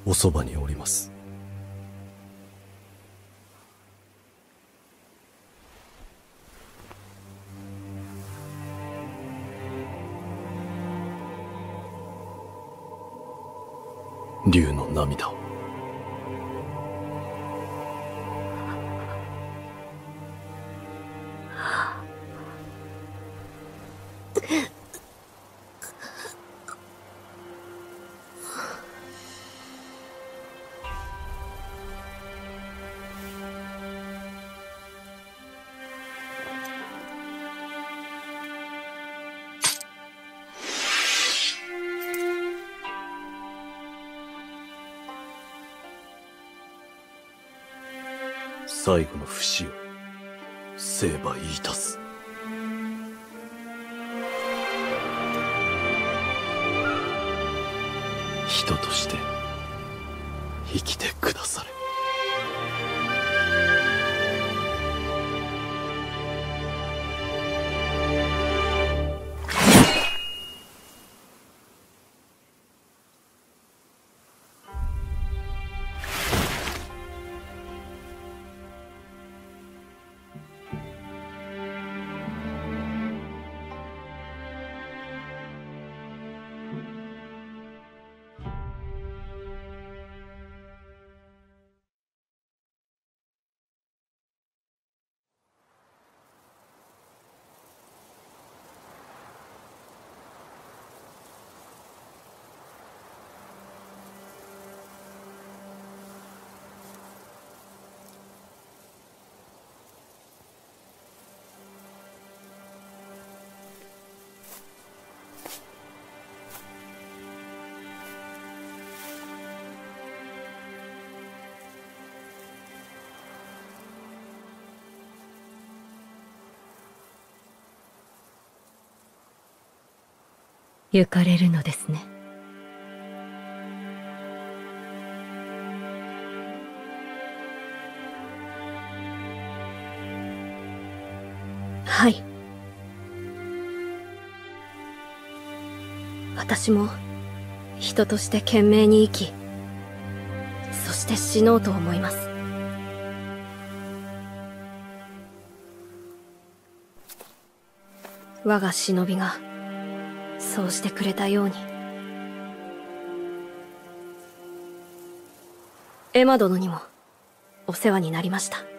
おそばにおります。竜の涙を。最後の節を成敗いたす。人として生きてくだされ。 行かれるのですね。はい。私も人として懸命に生き、そして死のうと思います。我が忍びがそうしてくれたように。エマ殿にもお世話になりました。